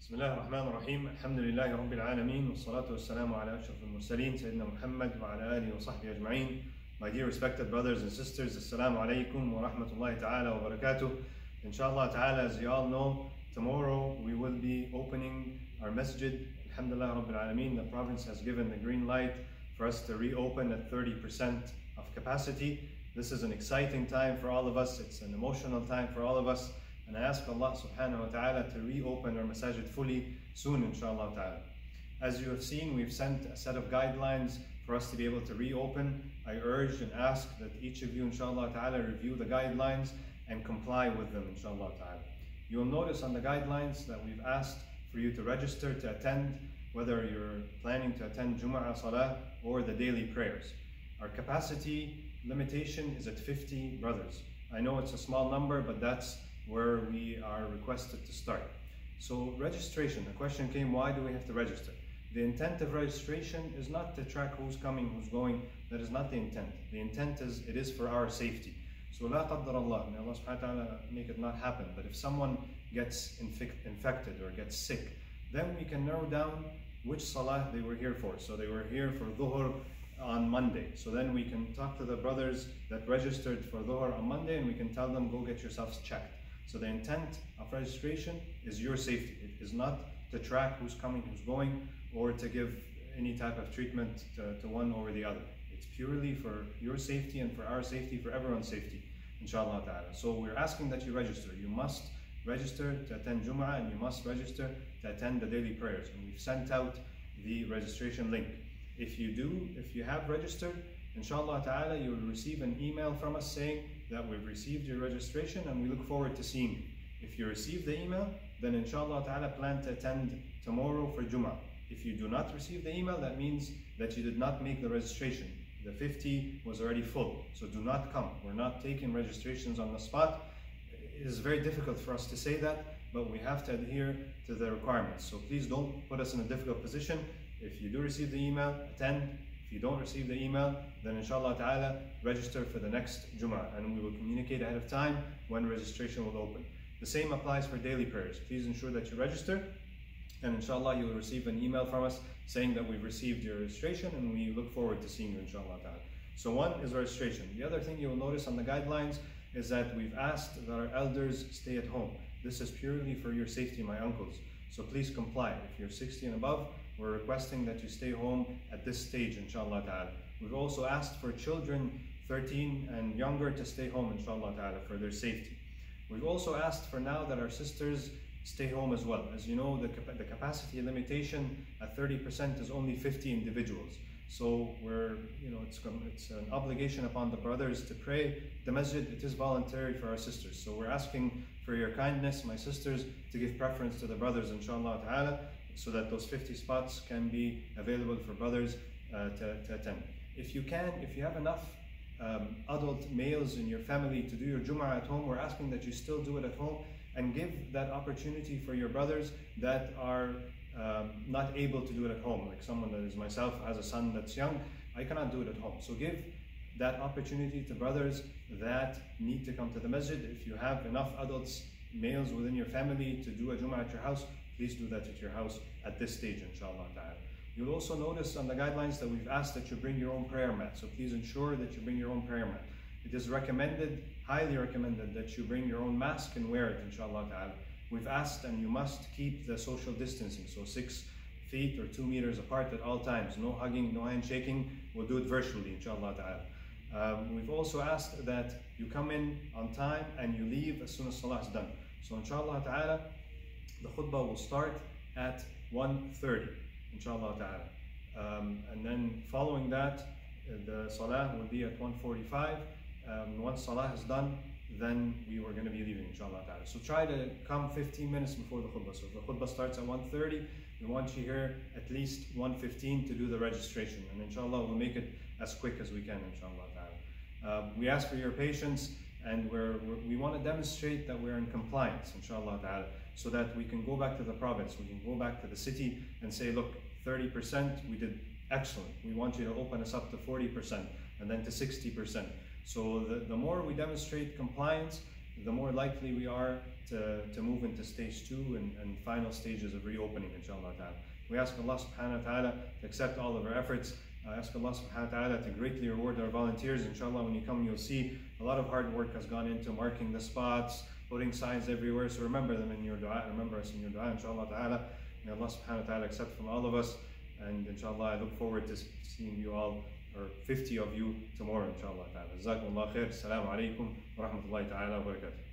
بسم الله الرحمن الرحيم. الحمد لله رب العالمين والصلاة والسلام على أشرف المرسلين سيدنا محمد وعلى آله وصحبه أجمعين. My dear respected brothers and sisters, Assalamu alaikum wa rahmatullahi ta'ala wa barakatuh. Inshallah ta'ala, as you all know, tomorrow we will be opening our masjid. Alhamdulillah Rabbil Alameen, the province has given the green light for us to reopen at 30% of capacity. This is an exciting time for all of us. It's an emotional time for all of us. And I ask Allah subhanahu wa ta'ala to reopen our masajid fully soon, inshallah ta'ala. As you have seen, we've sent a set of guidelines for us to be able to reopen. I urge and ask that each of you, inshallah ta'ala, review the guidelines and comply with them, inshallah ta'ala. You will notice on the guidelines that we've asked for you to register to attend, whether you're planning to attend Jumu'ah Salah or the daily prayers. Our capacity limitation is at 50 brothers. I know it's a small number, but that's where we are requested to start. So registration, the question came, why do we have to register? The intent of registration is not to track who's coming, who's going. That is not the intent. The intent is, it is for our safety. So la qaddar Allah, may Allah subhanahu wa ta'ala make it not happen. But if someone gets infected or gets sick, then we can narrow down which salah they were here for. So they were here for dhuhr on Monday. So then we can talk to the brothers that registered for dhuhr on Monday and we can tell them, go get yourselves checked. So the intent of registration is your safety. It is not to track who's coming, who's going, or to give any type of treatment to one over the other. It's purely for your safety and for our safety, for everyone's safety, inshallah ta'ala. So we're asking that you register. You must register to attend Jum'ah and you must register to attend the daily prayers. And we've sent out the registration link. If you have registered, inshallah ta'ala, you will receive an email from us saying that we've received your registration and we look forward to seeing you. If you receive the email, then inshallah ta'ala plan to attend tomorrow for Jum'ah. If you do not receive the email, that means that you did not make the registration. The 50 was already full, so do not come. We're not taking registrations on the spot. It is very difficult for us to say that, but we have to adhere to the requirements. So please don't put us in a difficult position. If you do receive the email, attend. If you don't receive the email, then inshallah ta'ala, register for the next Jum'ah and we will communicate ahead of time when registration will open. The same applies for daily prayers. Please ensure that you register and inshallah you will receive an email from us saying that we've received your registration and we look forward to seeing you, inshallah ta'ala. So one is registration. The other thing you will notice on the guidelines is that we've asked that our elders stay at home. This is purely for your safety, my uncles. So please comply. If you're 60 and above, we're requesting that you stay home at this stage, inshallah ta'ala. We've also asked for children 13 and younger to stay home, inshallah ta'ala, for their safety. We've also asked for now that our sisters stay home as well. As you know, the capacity limitation at 30% is only 50 individuals. So it's an obligation upon the brothers to pray. The masjid, it is voluntary for our sisters. So we're asking for your kindness, my sisters, to give preference to the brothers, inshallah ta'ala, so that those 50 spots can be available for brothers to attend. If you have enough adult males in your family to do your Jum'ah at home, we're asking that you still do it at home and give that opportunity for your brothers that are not able to do it at home. Like someone that is myself, has a son that's young, I cannot do it at home. So give that opportunity to brothers that need to come to the masjid. If you have enough adults, males within your family to do a Jum'ah at your house, please do that at your house at this stage, inshallah ta'ala. You'll also notice on the guidelines that we've asked that you bring your own prayer mat. So please ensure that you bring your own prayer mat. It is recommended, highly recommended, that you bring your own mask and wear it, inshallah ta'ala. We've asked, and you must keep the social distancing, so 6 feet or 2 meters apart at all times. No hugging, no handshaking. We'll do it virtually, inshallah ta'ala. We've also asked that you come in on time and you leave as soon as salah is done. So inshallah ta'ala, the khutbah will start at 1:30, inshallah ta'ala. And then following that, the salah will be at 1:45. Once salah is done, then we were going to be leaving, inshallah ta'ala. So try to come 15 minutes before the khutbah. So if the khutbah starts at 1:30, we want you here at least 1:15 to do the registration. And inshallah, we'll make it as quick as we can, inshallah ta'ala. We ask for your patience and we want to demonstrate that we're in compliance, inshallah ta'ala, so that we can go back to the province, we can go back to the city and say, look, 30%, we did excellent. We want you to open us up to 40% and then to 60%. So the more we demonstrate compliance, the more likely we are to move into stage 2 and final stages of reopening, inshallah ta'ala. We ask Allah subhanahu wa ta'ala to accept all of our efforts. I ask Allah subhanahu wa ta'ala to greatly reward our volunteers. Inshallah, when you come, you'll see a lot of hard work has gone into marking the spots, putting signs everywhere. So remember them in your dua, remember us in your dua, inshallah ta'ala. May Allah subhanahu wa ta'ala accept from all of us. And inshallah, I look forward to seeing you all, or 50 of you tomorrow, inshallah ta'ala. Jazakumullah khair. Assalamu alaikum wa rahmatullahi ta'ala wa barakatuh.